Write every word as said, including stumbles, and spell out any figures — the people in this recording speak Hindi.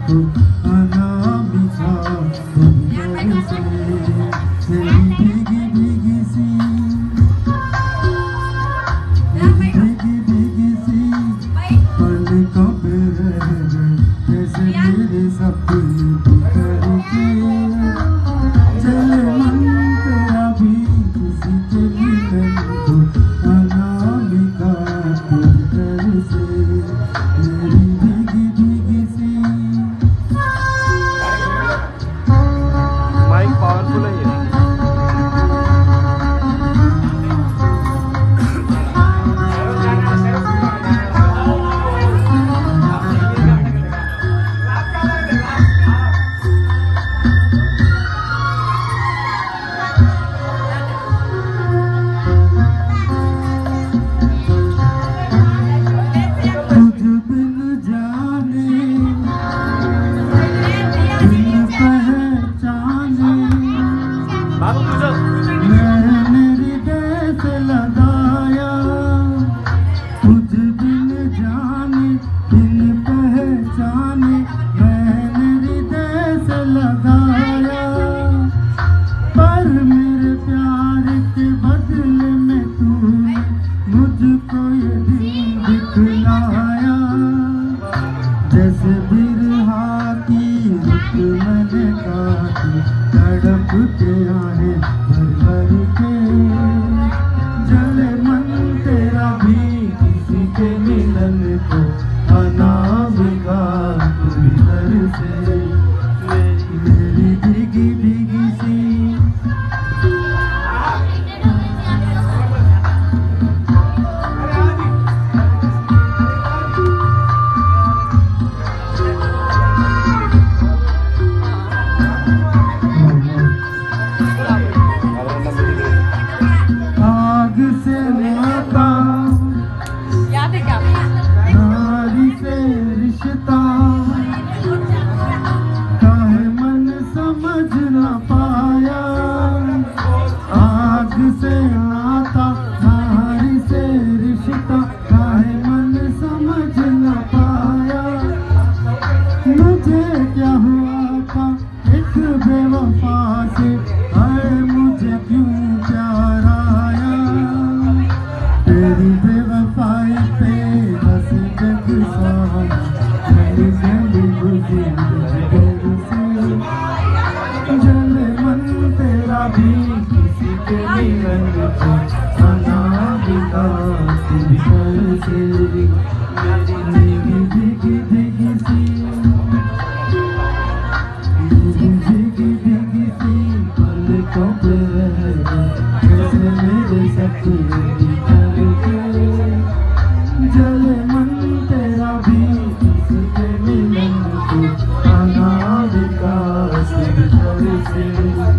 को अनामिका तुम से मेरी भीगी भीगी सी भीगी भीगी सी पलकों पे रह गए जैसे मेरे सपने बिखर के चले मन तेरा भी किसी के मिलन को अनामिका तुम से मेरी भीगी भीगी सी। माइक पावरफुल है ये। जैसे बिरहा की रुत मैंने काटी तड़प के आहे भर भर के जले मन तेरा भी किसी के मिलन को अनामिका तुम घर से मेरी भीगी भीगी सी। नारी से रिश्ता काहे मन समझ न पाया आग से आता नारी से रिश्ता काहे मन समझ न पाया मुझे क्या हुआ था एक बेवफा से अरे मुझे क्यों प्यार आया तेरी बेवफाई पे बस जग सारा मेरी जिंदगी गुजरी से जले मन तेरा भी किसी के मिलन को अनामिका तुम से मेरी भीगी भीगी सी मेरी भीगी भीगी सी पलकों पे रह गए जैसे मेरे सपने जले मन तेरा भी किसी के मिलन को अनामिका तुम से